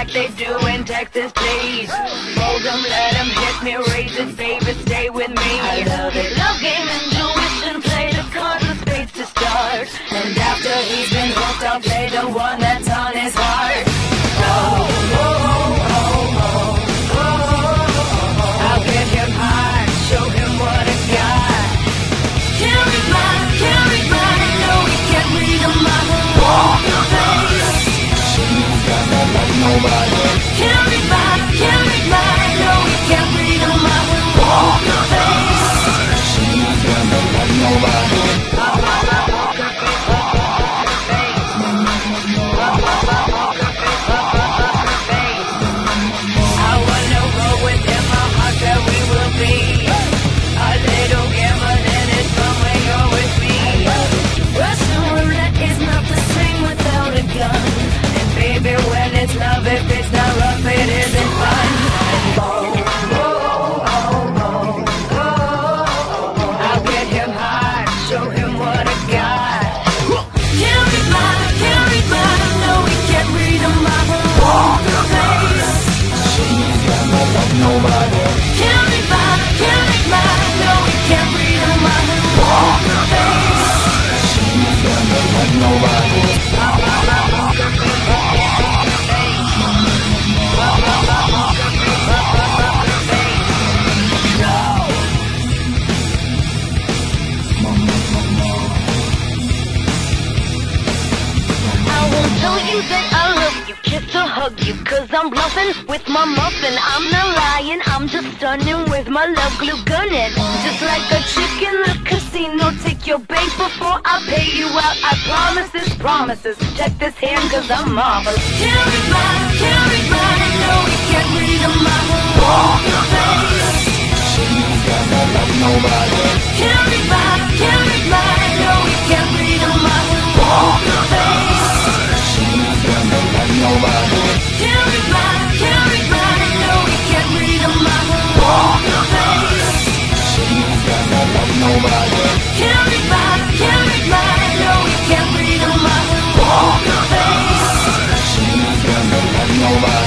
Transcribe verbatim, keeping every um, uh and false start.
what they do in Texas, please. Fold them, let them hit me, raise it, baby, stay with me. I love it. Love game, intuition, play the cards with spades to start. And after he's been hooked, I'll play the one that's on his heart. Oh, oh, oh, oh, oh, oh. I'll get him high, show him what I got. Can't read mine, can't read mine, no, he can't read a poker face. She's got that like nobody. Can't read mine, can't read mine, no, he can't read a poker face. She's got that like nobody. I wanna roll with him, how hot that we will be. A little gambling and it's fun when you're with me. Russian roulette is not the same without a gun. And baby, when it's love, if it's not rough, it isn't fun. And oh, oh, oh, oh, oh, I'll get him high, show him what I got. Can't read mine, can't read mine, no, he can't read a poker face. She's got no like nobody. Can't read mine, can't read mine, no, he can't read a poker face. She's got no like nobody. That I love you, kiss or hug you, cause I'm bluffing with my muffin. I'm not lying, I'm just stunning with my love glue gunning. Just like a chick in the casino, take your bait before I pay you out. I promise this, promises, check this hand cause I'm marvelous. Can't read mine, can't read mine, no, he can't read a poker face. She's got that like nobody. Can't read mine, can't read mine, no, he can't read a poker face. She's got no like nobody. Can't read mine, can't read mine, no, he can't read a poker face. She's got no like nobody. Can't read mine, can't read mine, no, he can't read a poker face. She's got no like nobody.